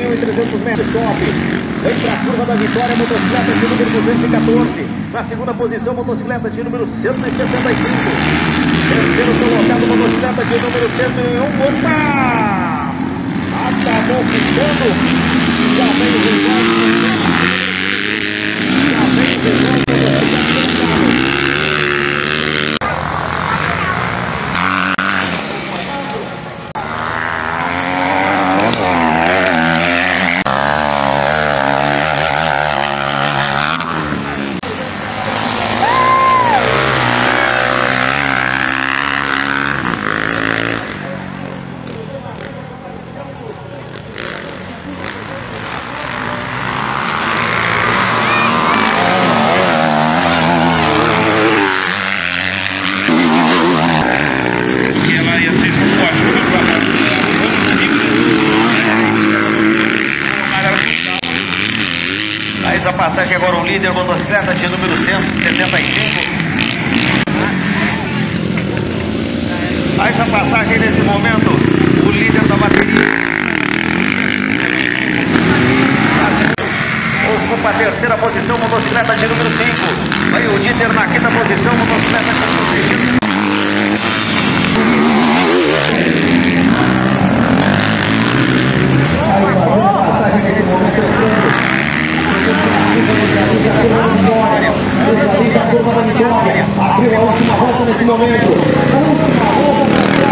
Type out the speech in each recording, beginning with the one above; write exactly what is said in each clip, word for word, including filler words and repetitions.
mil e trezentos metros. Top. Vem para a curva da vitória, motocicleta de número duzentos e quatorze. Na segunda posição, motocicleta de número cento e setenta e cinco. Terceiro colocado, motocicleta de número cento e um. Opa! Acabou ficando. Já vem o resultado. Já vem o resultado. A passagem agora o líder, motocicleta de número cento e setenta e cinco. Faz a passagem nesse momento o líder da bateria. Ocupa a terceira posição, motocicleta de número cinco. Vai o Dieter na quinta posição, motocicleta de número seis. Abriu a última volta nesse momento. A última volta para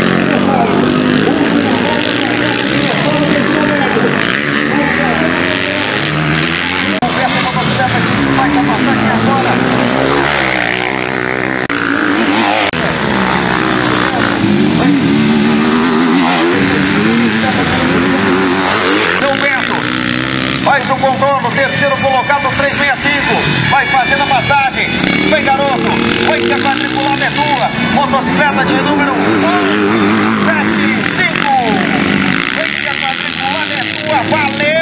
faz o contorno, terceiro colocado, trezentos e sessenta e cinco, vai fazendo a passagem, vem garoto, vem que a quadriculada é tua, motocicleta de número cento e setenta e cinco, vem que a quadriculada é tua, valeu!